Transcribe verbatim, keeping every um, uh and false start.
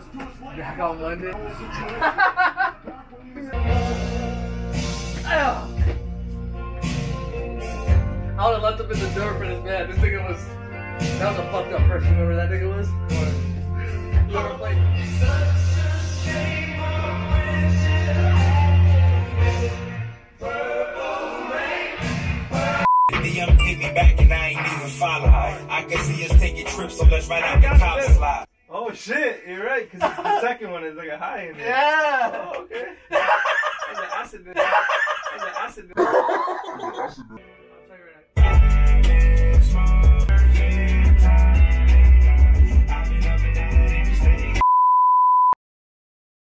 Back on Monday. I would have left him in the door for this man. This nigga was, that was a fucked up person. Remember that nigga was? You ever played? Hit me back and I ain't even follow. I can see us taking trips, so let's ride out the top slide. Oh shit, you're right, because the second one is like a high in there. Yeah! Oh, okay. There's an acid in there. There's an acid in there.